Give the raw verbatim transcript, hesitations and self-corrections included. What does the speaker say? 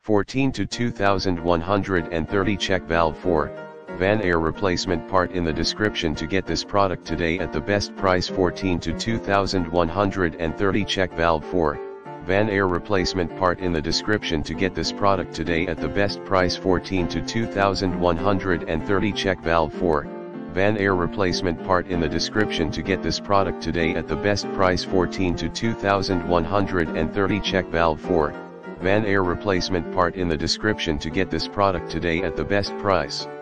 fourteen to two thousand one hundred thirty. Check valve for Van Air replacement part in the description to get this product today at the best price. Fourteen to two thousand one hundred thirty. Check valve for Van Air replacement part in the description to get this product today at the best price. Fourteen to two thousand one hundred thirty. Check valve for Van Air replacement part in the description to get this product today at the best price. Fourteen to two thousand one hundred thirty. Check valve for Van Air replacement part in the description to get this product today at the best price.